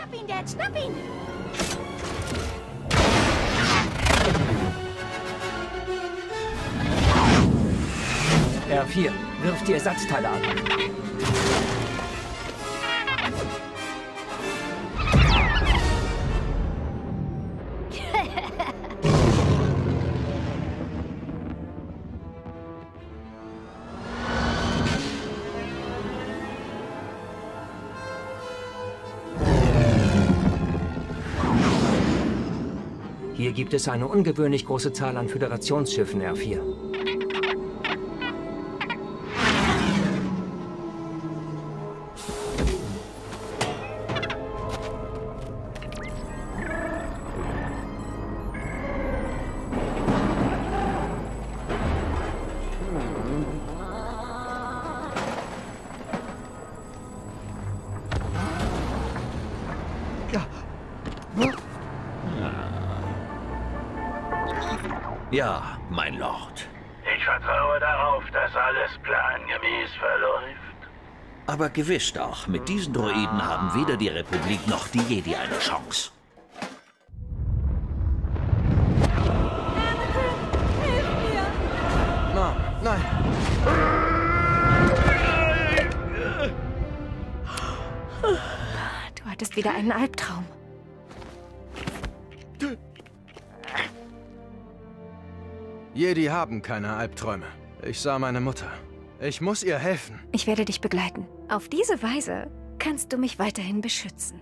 Schnapp ihn, Dad, schnapp ihn! R4, wirf die Ersatzteile an. Hier gibt es eine ungewöhnlich große Zahl an Föderationsschiffen, R4. Ja, mein Lord. Ich vertraue darauf, dass alles plangemäß verläuft. Aber gewiss doch, mit diesen Droiden haben weder die Republik noch die Jedi eine Chance. Mom, nein! Du hattest wieder einen Albtraum. Jedi haben keine Albträume. Ich sah meine Mutter. Ich muss ihr helfen. Ich werde dich begleiten. Auf diese Weise kannst du mich weiterhin beschützen.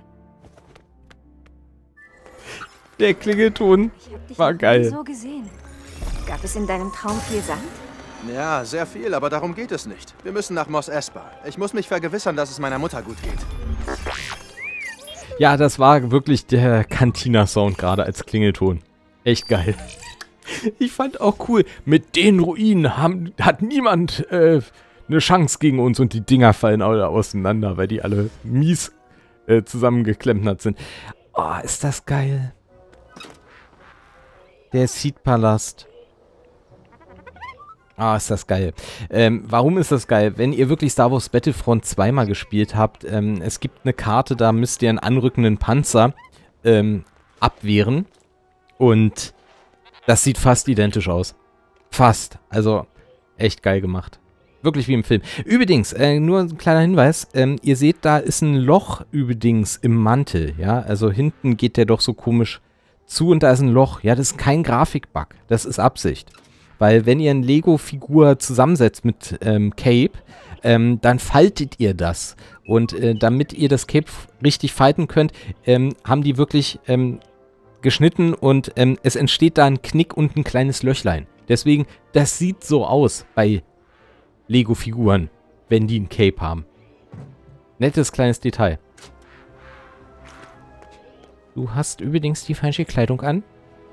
Der Klingelton Ich hab dich war noch geil. nie so gesehen. Gab es in deinem Traum viel Sand? Ja, sehr viel, aber darum geht es nicht. Wir müssen nach Mos Espa. Ich muss mich vergewissern, dass es meiner Mutter gut geht. Ja, das war wirklich der Cantina-Sound gerade als Klingelton. Echt geil. Ich fand auch cool, mit den Ruinen hat niemand eine Chance gegen uns und die Dinger fallen alle auseinander, weil die alle mies zusammengeklempert sind. Oh, ist das geil. Der Seed-Palast. Ah, ist das geil. Warum ist das geil? Wenn ihr wirklich Star Wars Battlefront 2 mal gespielt habt, es gibt eine Karte, da müsst ihr einen anrückenden Panzer abwehren. Und das sieht fast identisch aus. Fast. Also, echt geil gemacht. Wirklich wie im Film. Übrigens, nur ein kleiner Hinweis. Ihr seht, da ist ein Loch übrigens im Mantel. Ja, also hinten geht der doch so komisch zu und da ist ein Loch. Ja, das ist kein Grafikbug. Das ist Absicht. Weil wenn ihr eine Lego-Figur zusammensetzt mit Cape, dann faltet ihr das. Und damit ihr das Cape richtig falten könnt, haben die wirklich geschnitten und es entsteht da ein Knick und ein kleines Löchlein. Deswegen, das sieht so aus bei Lego-Figuren, wenn die ein Cape haben. Nettes kleines Detail. Du hast übrigens die falsche Kleidung an.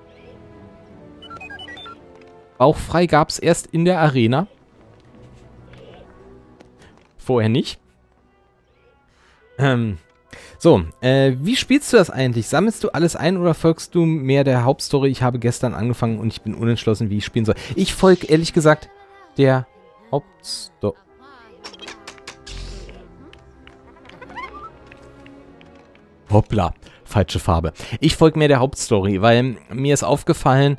Bauchfrei gab es erst in der Arena. Vorher nicht. So, wie spielst du das eigentlich? Sammelst du alles ein oder folgst du mehr der Hauptstory? Ich habe gestern angefangen und ich bin unentschlossen, wie ich spielen soll. Ich folge, ehrlich gesagt, der Hauptstory. Hoppla, falsche Farbe. Ich folge mehr der Hauptstory, weil mir ist aufgefallen,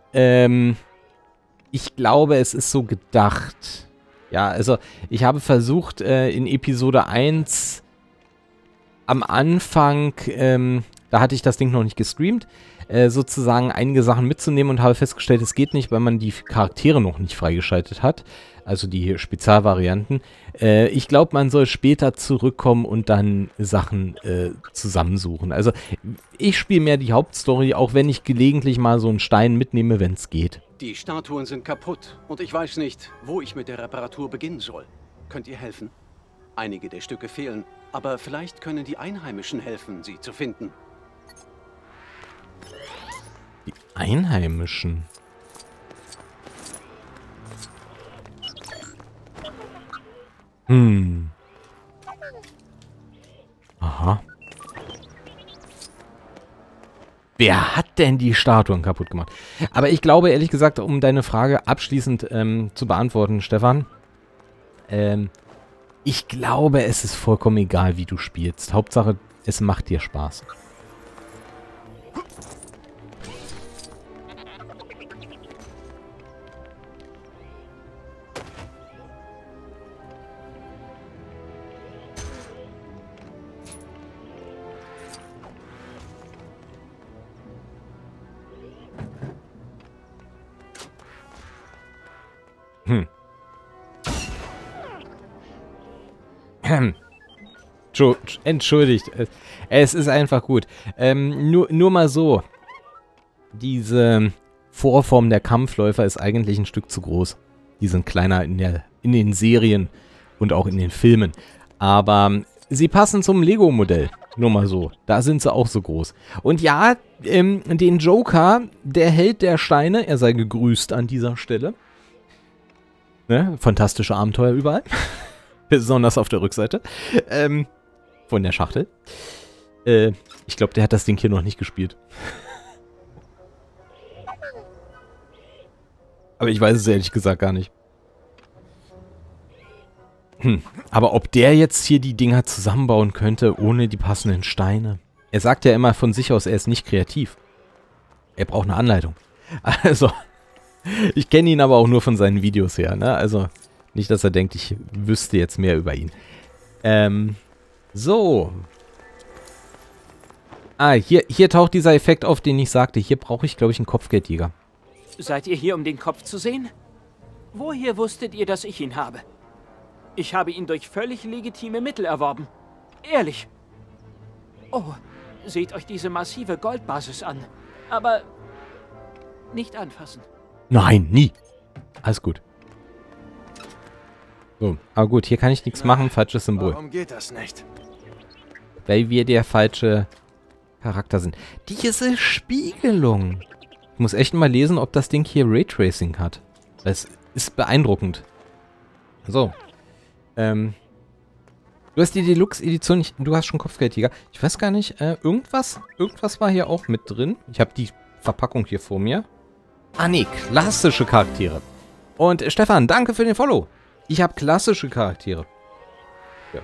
ich glaube, es ist so gedacht. Ja, also ich habe versucht, in Episode 1 am Anfang, da hatte ich das Ding noch nicht gestreamt, sozusagen einige Sachen mitzunehmen und habe festgestellt, es geht nicht, weil man die Charaktere noch nicht freigeschaltet hat. Also die Spezialvarianten. Ich glaube, man soll später zurückkommen und dann Sachen zusammensuchen. Also ich spiele mehr die Hauptstory, auch wenn ich gelegentlich mal so einen Stein mitnehme, wenn es geht. Die Statuen sind kaputt und ich weiß nicht, wo ich mit der Reparatur beginnen soll. Könnt ihr helfen? Einige der Stücke fehlen, aber vielleicht können die Einheimischen helfen, sie zu finden. Die Einheimischen? Aha. Wer hat denn die Statuen kaputt gemacht? Aber ich glaube, ehrlich gesagt, um deine Frage abschließend zu beantworten, Stefan, ich glaube, es ist vollkommen egal, wie du spielst. Hauptsache, Es macht dir Spaß. Entschuldigt. Es ist einfach gut. Nur mal so. Diese Vorform der Kampfläufer ist eigentlich ein Stück zu groß. Die sind kleiner in den Serien und auch in den Filmen. Aber sie passen zum Lego-Modell. Nur mal so. Da sind sie auch so groß. Und ja, den Joker, der Held der Steine, er sei gegrüßt an dieser Stelle. Ne? Fantastische Abenteuer überall. Besonders auf der Rückseite. Von der Schachtel. Ich glaube, der hat das Ding hier noch nicht gespielt. Aber ich weiß es ehrlich gesagt gar nicht. Aber ob der jetzt hier die Dinger zusammenbauen könnte, ohne die passenden Steine? Er sagt ja immer von sich aus, er ist nicht kreativ. Er braucht eine Anleitung. Also, ich kenne ihn aber auch nur von seinen Videos her, ne? Also, nicht, dass er denkt, ich wüsste jetzt mehr über ihn. So. Hier taucht dieser Effekt auf, den ich sagte. Hier brauche ich, glaube ich, einen Kopfgeldjäger. Seid ihr hier, um den Kopf zu sehen? Woher wusstet ihr, dass ich ihn habe? Ich habe ihn durch völlig legitime Mittel erworben. Ehrlich. Oh, seht euch diese massive Goldbasis an. Aber nicht anfassen. Nein, nie. Alles gut. So, aber gut, hier kann ich nichts machen. Falsches Symbol. Warum geht das nicht? Weil wir der falsche Charakter sind. Diese Spiegelung. Ich muss echt mal lesen, ob das Ding hier Raytracing hat. Es ist beeindruckend. So. Du hast die Deluxe-Edition, du hast schon Kopfgeldjäger. Ich weiß gar nicht, irgendwas war hier auch mit drin. Ich habe die Verpackung hier vor mir. Ah nee, klassische Charaktere. Und Stefan, danke für den Follow. Ich habe klassische Charaktere. Ja.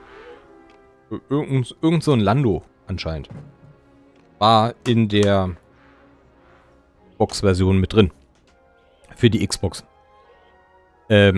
Irgend so ein Lando anscheinend. War in der Box-Version mit drin. Für die Xbox. Ja.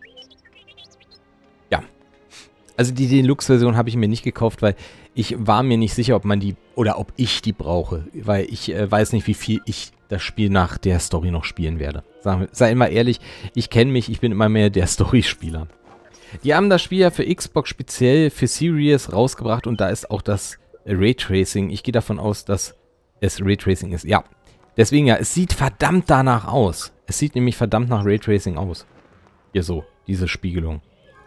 Also die Deluxe-Version habe ich mir nicht gekauft, weil ich war mir nicht sicher, ob man die, oder ob ich die brauche. Weil ich weiß nicht, wie viel ich das Spiel nach der Story noch spielen werde. Sei immer ehrlich, ich kenne mich, ich bin immer mehr der Story-Spieler. Die haben das Spiel ja für Xbox speziell für Series rausgebracht und da ist auch das Raytracing. Ich gehe davon aus, dass es Raytracing ist. Ja, deswegen ja, es sieht verdammt danach aus. Es sieht nämlich verdammt nach Raytracing aus. Hier so, diese Spiegelung.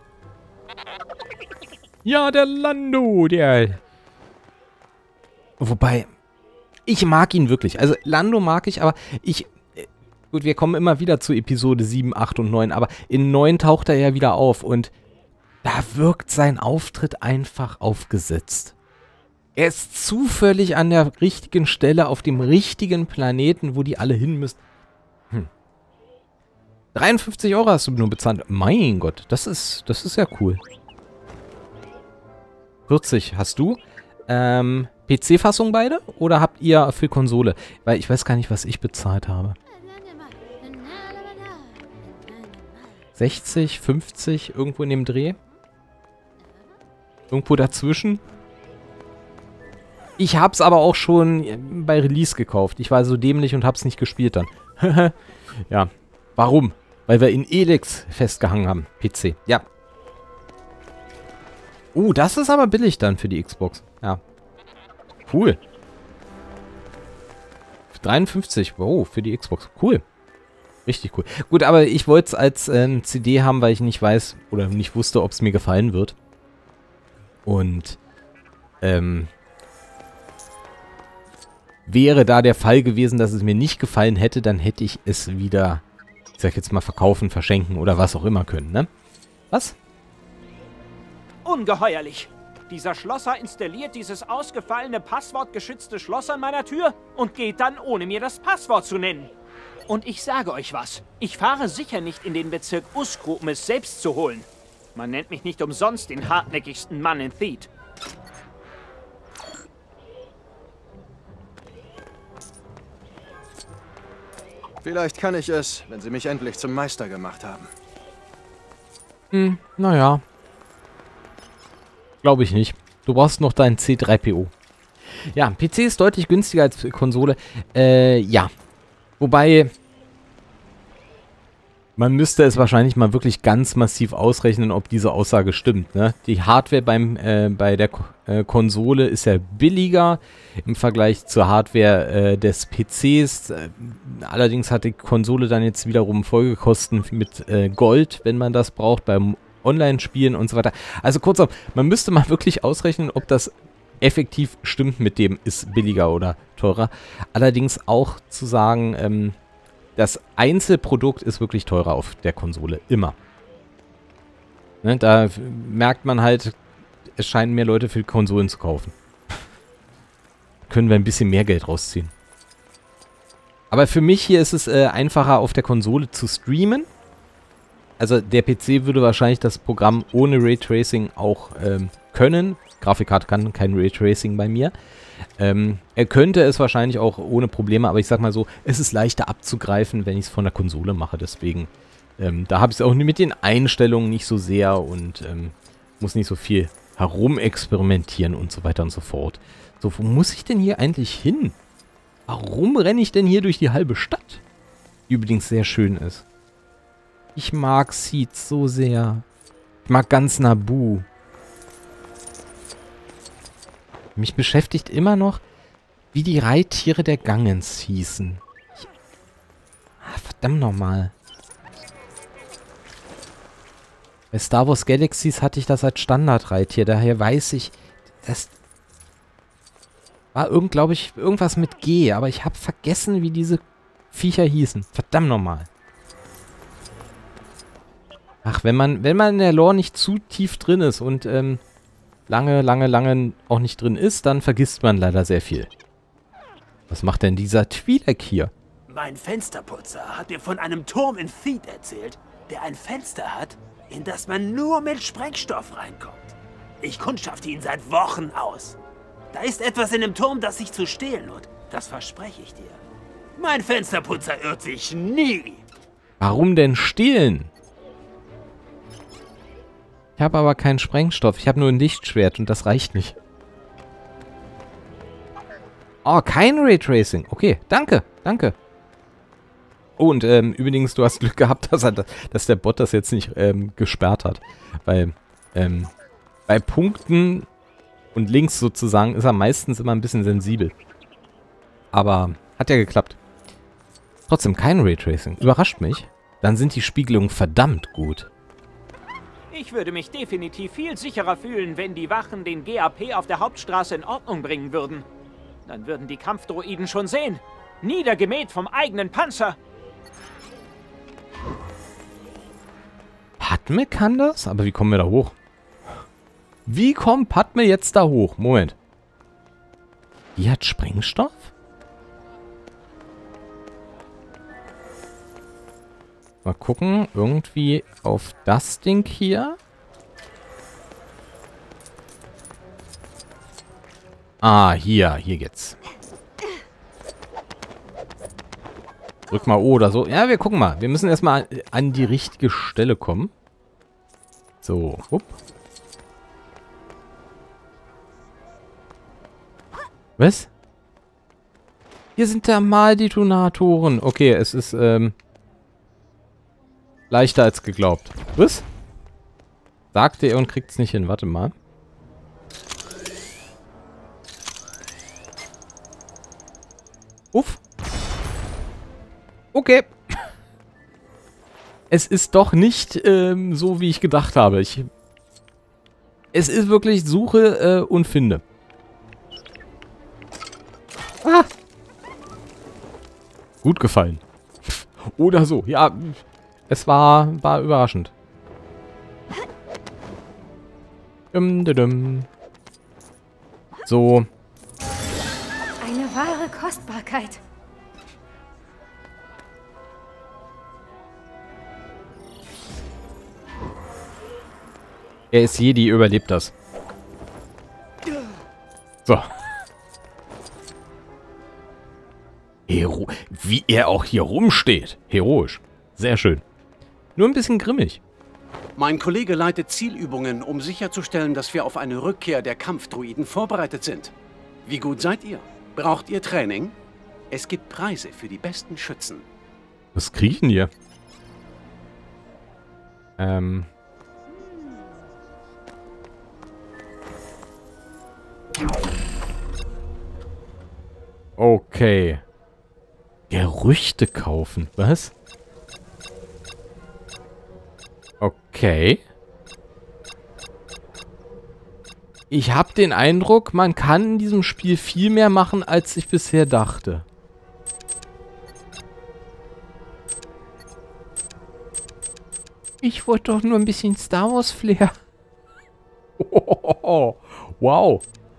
Ja, der Lando, der... Wobei, ich mag ihn wirklich. Also Lando mag ich, aber ich... Gut, wir kommen immer wieder zu Episode 7, 8 und 9, aber in 9 taucht er ja wieder auf und da wirkt sein Auftritt einfach aufgesetzt. Er ist zufällig an der richtigen Stelle auf dem richtigen Planeten, wo die alle hin müssen. 53 € hast du nur bezahlt. Mein Gott, das ist ja cool. 40 hast du. PC-Fassung beide? Oder habt ihr für Konsole? Weil ich weiß gar nicht, was ich bezahlt habe. 60, 50, irgendwo in dem Dreh? Irgendwo dazwischen? Ich hab's aber auch schon bei Release gekauft. Ich war so dämlich und hab's nicht gespielt dann. Ja. Warum? Weil wir in Elex festgehangen haben. PC. Ja. Das ist aber billig dann für die Xbox. Ja. Cool. 53. Wow, für die Xbox. Cool. Richtig cool. Gut, aber ich wollte es als CD haben, weil ich nicht weiß oder nicht wusste, ob es mir gefallen wird. Und wäre da der Fall gewesen, dass es mir nicht gefallen hätte, dann hätte ich es wieder, ich sag jetzt mal, verkaufen, verschenken oder was auch immer können, ne? Was? Ungeheuerlich! Dieser Schlosser installiert dieses ausgefallene passwortgeschützte Schloss an meiner Tür und geht dann, ohne mir das Passwort zu nennen. Und ich sage euch was, ich fahre sicher nicht in den Bezirk Uskru, um es selbst zu holen. Man nennt mich nicht umsonst den hartnäckigsten Mann in Theed. Vielleicht kann ich es, wenn sie mich endlich zum Meister gemacht haben. Naja. Glaube ich nicht. Du brauchst noch deinen C3PO. Ja, PC ist deutlich günstiger als Konsole. Ja. Wobei, man müsste es wahrscheinlich mal wirklich ganz massiv ausrechnen, ob diese Aussage stimmt. Ne? Die Hardware bei der Konsole ist ja billiger im Vergleich zur Hardware des PCs. Allerdings hat die Konsole dann jetzt wiederum Folgekosten mit Gold, wenn man das braucht, beim Online-Spielen und so weiter. Also kurzum, man müsste mal wirklich ausrechnen, ob das effektiv stimmt mit dem, ist billiger oder teurer. Allerdings auch zu sagen, das Einzelprodukt ist wirklich teurer auf der Konsole. Immer. Ne, da merkt man halt, es scheinen mehr Leute für Konsolen zu kaufen. Können wir ein bisschen mehr Geld rausziehen. Aber für mich hier ist es einfacher, auf der Konsole zu streamen. Also der PC würde wahrscheinlich das Programm ohne Raytracing auch können. Grafikkarte kann kein Raytracing bei mir. Er könnte es wahrscheinlich auch ohne Probleme, aber ich sag mal so, es ist leichter abzugreifen, wenn ich es von der Konsole mache. Deswegen, da habe ich es auch mit den Einstellungen nicht so sehr und muss nicht so viel herumexperimentieren und so weiter und so fort. So, wo muss ich denn hier eigentlich hin? Warum renne ich denn hier durch die halbe Stadt? Die übrigens sehr schön ist. Ich mag Seeds so sehr. Ich mag ganz Naboo. Mich beschäftigt immer noch, wie die Reittiere der Gangens hießen. Verdammt nochmal. Bei Star Wars Galaxies hatte ich das als Standardreittier. Daher weiß ich, das war glaube ich, irgendwas mit G. Aber ich habe vergessen, wie diese Viecher hießen. Verdammt nochmal. Ach, wenn man in der Lore nicht zu tief drin ist und lange auch nicht drin ist, dann vergisst man leider sehr viel. Was macht denn dieser Twi'lek hier? Mein Fensterputzer hat mir von einem Turm in Theed erzählt, der ein Fenster hat, in das man nur mit Sprengstoff reinkommt. Ich kundschafte ihn seit Wochen aus. Da ist etwas in dem Turm, das sich zu stehlen lohnt. Das verspreche ich dir. Mein Fensterputzer irrt sich nie. Warum denn stehlen? Ich habe aber keinen Sprengstoff. Ich habe nur ein Lichtschwert und das reicht nicht. Oh, kein Raytracing. Okay, danke, danke. Oh, und übrigens, du hast Glück gehabt, dass der Bot das jetzt nicht gesperrt hat. Weil bei Punkten und Links sozusagen ist er meistens immer ein bisschen sensibel. Aber hat ja geklappt. Trotzdem kein Raytracing. Überrascht mich. Dann sind die Spiegelungen verdammt gut. Ich würde mich definitiv viel sicherer fühlen, wenn die Wachen den GAP auf der Hauptstraße in Ordnung bringen würden. Dann würden die Kampfdroiden schon sehen. Niedergemäht vom eigenen Panzer. Padme kann das? Aber wie kommen wir da hoch? Wie kommt Padme jetzt da hoch? Moment. Die hat Sprengstoff? Mal gucken, irgendwie auf das Ding hier. Ah, hier geht's. Drück mal O oder so. Ja, wir gucken mal. Wir müssen erstmal an die richtige Stelle kommen. So, hup. Was? Hier sind Thermaldetonatoren. Okay, es ist, leichter als geglaubt. Was? Sagte er und kriegt's nicht hin. Warte mal. Uff. Okay. Es ist doch nicht so, wie ich gedacht habe. Es ist wirklich Suche und Finde. Ah. Gut gefallen. Oder so. Ja, es war überraschend. So. Eine wahre Kostbarkeit. Er ist Jedi, überlebt das. So. Wie er auch hier rumsteht. Heroisch. Sehr schön. Nur ein bisschen grimmig. Mein Kollege leitet Zielübungen, um sicherzustellen, dass wir auf eine Rückkehr der Kampfdruiden vorbereitet sind. Wie gut seid ihr? Braucht ihr Training? Es gibt Preise für die besten Schützen. Was krieg ich denn hier? Okay. Gerüchte kaufen. Was? Okay. Ich habe den Eindruck, man kann in diesem Spiel viel mehr machen, als ich bisher dachte. Ich wollte doch nur ein bisschen Star Wars Flair. Oh, wow.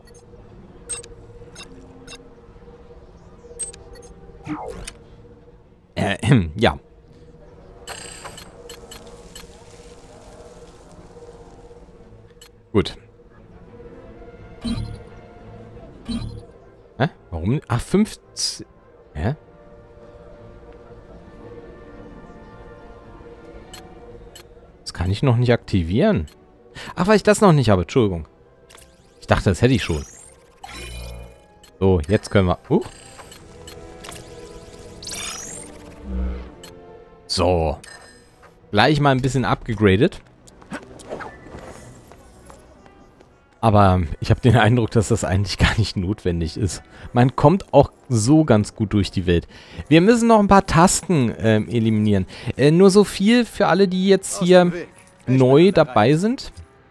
Ja. Gut. Hä? Warum? Ach, 15... Hä? Das kann ich noch nicht aktivieren. Ach, weil ich das noch nicht habe. Entschuldigung. Ich dachte, das hätte ich schon. So, jetzt können wir... So. Gleich mal ein bisschen abgegradet. Aber ich habe den Eindruck, dass das eigentlich gar nicht notwendig ist. Man kommt auch so ganz gut durch die Welt. Wir müssen noch ein paar Tasken eliminieren. Nur so viel für alle, die jetzt hier neu dabei sind.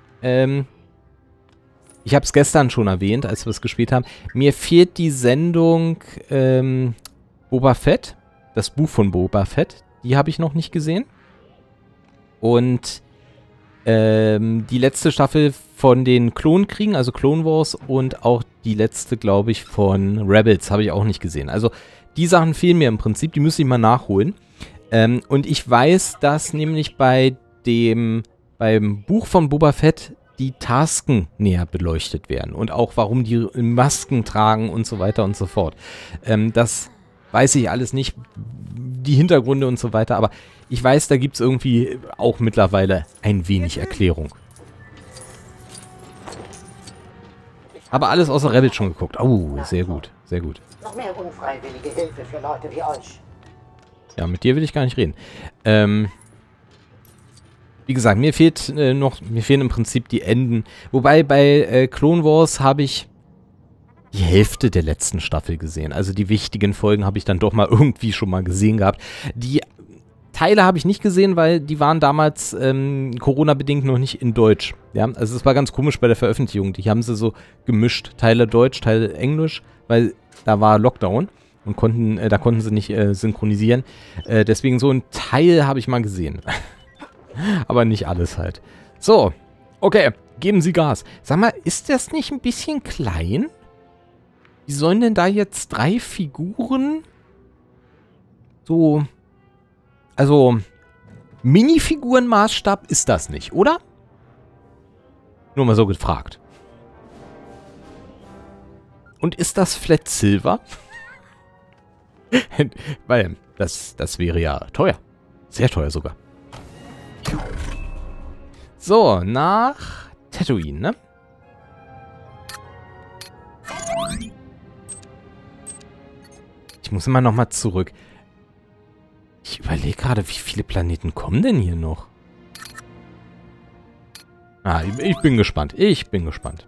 Ich habe es gestern schon erwähnt, als wir es gespielt haben. Mir fehlt die Sendung Boba Fett. Das Buch von Boba Fett. Die habe ich noch nicht gesehen. Und die letzte Staffel von den Klonkriegen, also Clone Wars, und auch die letzte, glaube ich, von Rebels habe ich auch nicht gesehen. Also die Sachen fehlen mir im Prinzip, die müsste ich mal nachholen. Und ich weiß, dass nämlich beim Buch von Boba Fett die Tasken näher beleuchtet werden und auch warum die Masken tragen und so weiter und so fort. Das weiß ich alles nicht, die Hintergründe und so weiter, aber ich weiß, da gibt es irgendwie auch mittlerweile ein wenig Erklärung. Aber alles außer Rebels schon geguckt. Oh, sehr gut, sehr gut. Noch mehr unfreiwillige Hilfe für Leute wie euch. Ja, mit dir will ich gar nicht reden. Wie gesagt, mir fehlen im Prinzip die Enden. Wobei bei Clone Wars habe ich die Hälfte der letzten Staffel gesehen. Also die wichtigen Folgen habe ich dann doch mal irgendwie schon mal gesehen gehabt. Die Teile habe ich nicht gesehen, weil die waren damals Corona-bedingt noch nicht in Deutsch. Ja, also es war ganz komisch bei der Veröffentlichung. Die haben sie so gemischt. Teile Deutsch, Teile Englisch, weil da war Lockdown und da konnten sie nicht synchronisieren. Deswegen so ein Teil habe ich mal gesehen. Aber nicht alles halt. So, okay, geben Sie Gas. Sag mal, ist das nicht ein bisschen klein? Wie sollen denn da jetzt 3 Figuren so... Also, Minifigurenmaßstab ist das nicht, oder? Nur mal so gefragt. Und ist das Flat Silver? Weil, das wäre ja teuer. Sehr teuer sogar. So, nach Tatooine, ne? Ich muss immer noch mal zurück. Ich überlege gerade, wie viele Planeten kommen denn hier noch? Ah, ich bin gespannt. Ich bin gespannt.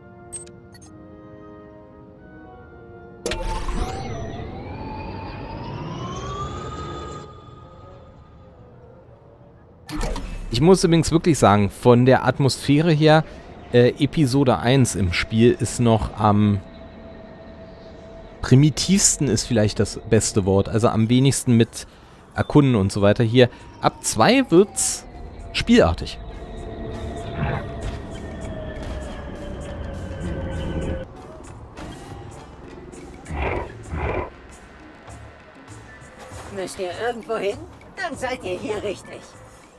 Ich muss übrigens wirklich sagen, von der Atmosphäre her, Episode 1 im Spiel ist noch am primitivsten, ist vielleicht das beste Wort. Also am wenigsten mit Erkunden und so weiter. Hier, ab 2 wird's spielartig. Müsst ihr irgendwo hin? Dann seid ihr hier richtig.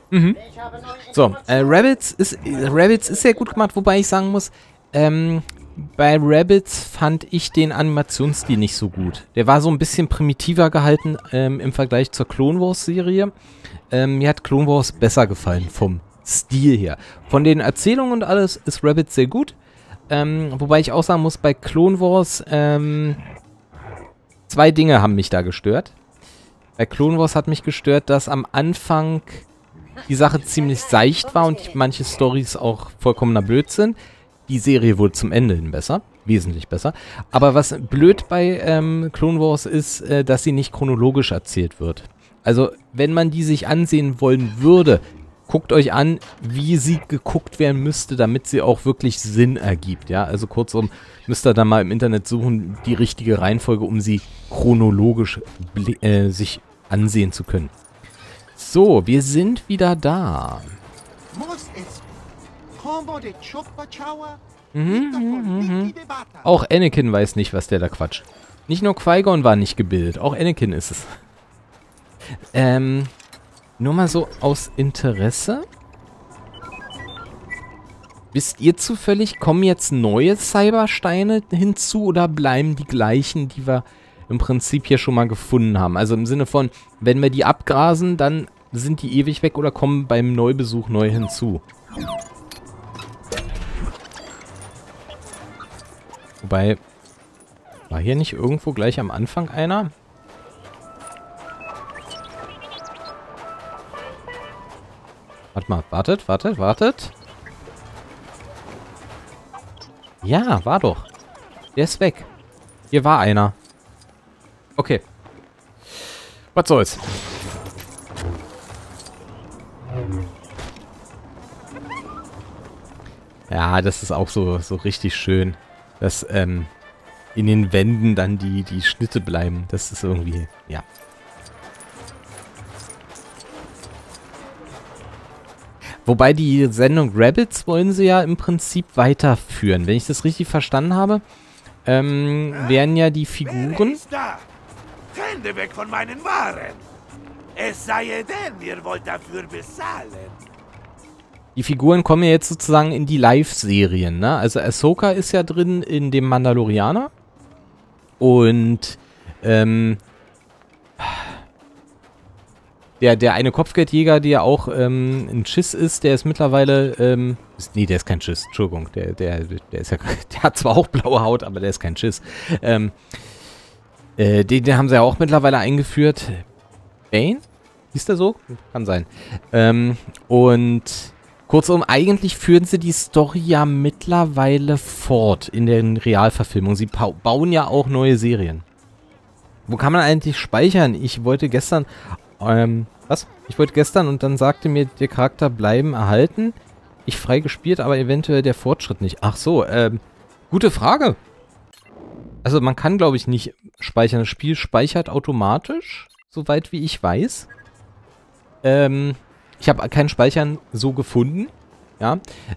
Mhm. So, Rebels ist sehr gut gemacht, wobei ich sagen muss, bei Rabbids fand ich den Animationsstil nicht so gut. Der war so ein bisschen primitiver gehalten im Vergleich zur Clone Wars Serie. Mir hat Clone Wars besser gefallen vom Stil her. Von den Erzählungen und alles ist Rabbids sehr gut. Wobei ich auch sagen muss, bei Clone Wars, 2 Dinge haben mich da gestört. Bei Clone Wars hat mich gestört, dass am Anfang die Sache ziemlich seicht war und manche Storys auch vollkommener Blödsinn. Die Serie wurde zum Ende hin besser, wesentlich besser. Aber was blöd bei Clone Wars ist, dass sie nicht chronologisch erzählt wird. Also, wenn man die sich ansehen wollen würde, guckt euch an, wie sie geguckt werden müsste, damit sie auch wirklich Sinn ergibt. Ja, also kurzum, müsst ihr da mal im Internet suchen, die richtige Reihenfolge, um sie chronologisch sich ansehen zu können. So, wir sind wieder da. Auch Anakin weiß nicht, was der da quatscht. Nicht nur Qui-Gon war nicht gebildet, auch Anakin ist es. Nur mal so aus Interesse. Wisst ihr zufällig, kommen jetzt neue Cybersteine hinzu oder bleiben die gleichen, die wir im Prinzip hier schon mal gefunden haben? Also im Sinne von, wenn wir die abgrasen, dann sind die ewig weg oder kommen beim Neubesuch neu hinzu? Wobei, war hier nicht irgendwo gleich am Anfang einer? Warte mal, wartet. Ja, war doch. Der ist weg. Hier war einer. Okay. Was soll's. Ja, das ist auch so richtig schön, dass in den Wänden dann die Schnitte bleiben. Das ist irgendwie, ja. Wobei die Sendung Rabbids wollen sie ja im Prinzip weiterführen. Wenn ich das richtig verstanden habe, werden ja die Figuren... Wer ist da? Hände weg von meinen Waren! Es sei denn, ihr wollt dafür bezahlen. Die Figuren kommen ja jetzt sozusagen in die Live-Serien, ne? Also Ahsoka ist ja drin in dem Mandalorianer. Und, der eine Kopfgeldjäger, der auch ein Schiss ist, der ist mittlerweile, nee, der ist kein Schiss, Entschuldigung, der ist ja, der hat zwar auch blaue Haut, aber der ist kein Schiss. Den haben sie ja auch mittlerweile eingeführt. Bane? Hieß der so? Kann sein. Und kurzum, eigentlich führen sie die Story ja mittlerweile fort in den Realverfilmungen. Sie bauen ja auch neue Serien. Wo kann man eigentlich speichern? Ich wollte gestern... was? Ich wollte gestern und dann sagte mir der Charakter bleiben erhalten. Ich frei gespielt, aber eventuell der Fortschritt nicht. Ach so, gute Frage. Also man kann, glaube ich, nicht speichern. Das Spiel speichert automatisch, soweit wie ich weiß. Ich habe kein Speichern so gefunden. Ja.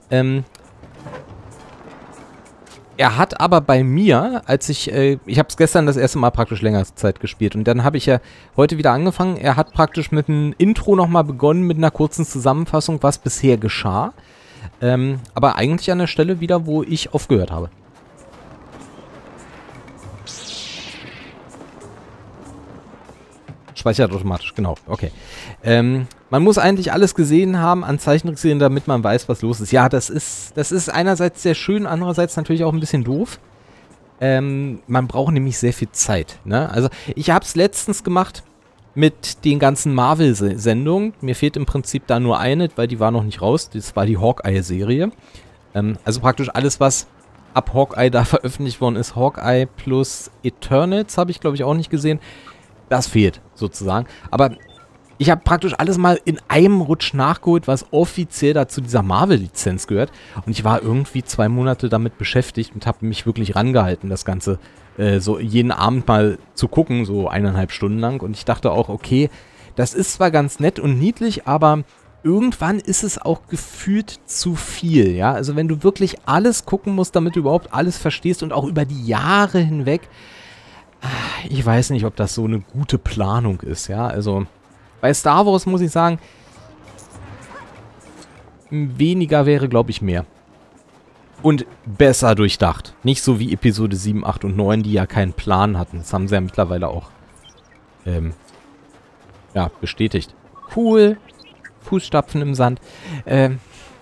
Er hat aber bei mir, als ich habe es gestern das erste Mal praktisch länger Zeit gespielt und dann habe ich ja heute wieder angefangen. Er hat praktisch mit einem Intro nochmal begonnen, mit einer kurzen Zusammenfassung, was bisher geschah. Aber eigentlich an der Stelle wieder, wo ich aufgehört habe. Speichert automatisch, genau, okay. Man muss eigentlich alles gesehen haben, an Zeichentrickserien, damit man weiß, was los ist. Ja, das ist einerseits sehr schön, andererseits natürlich auch ein bisschen doof. Man braucht nämlich sehr viel Zeit, ne? Also, ich habe es letztens gemacht mit den ganzen Marvel-Sendungen. Mir fehlt im Prinzip da nur eine, weil die war noch nicht raus. Das war die Hawkeye-Serie. Also praktisch alles, was ab Hawkeye da veröffentlicht worden ist. Hawkeye plus Eternals habe ich, glaube ich, auch nicht gesehen. Das fehlt sozusagen. Aber ich habe praktisch alles mal in einem Rutsch nachgeholt, was offiziell dazu dieser Marvel-Lizenz gehört. Und ich war irgendwie 2 Monate damit beschäftigt und habe mich wirklich rangehalten, das Ganze so jeden Abend mal zu gucken, so 1,5 Stunden lang. Und ich dachte auch, okay, das ist zwar ganz nett und niedlich, aber irgendwann ist es auch gefühlt zu viel, ja. Also wenn du wirklich alles gucken musst, damit du überhaupt alles verstehst und auch über die Jahre hinweg, ich weiß nicht, ob das so eine gute Planung ist, ja. Also bei Star Wars muss ich sagen, weniger wäre, glaube ich, mehr. Und besser durchdacht. Nicht so wie Episode 7, 8 und 9, die ja keinen Plan hatten. Das haben sie ja mittlerweile auch ja, bestätigt. Cool. Fußstapfen im Sand.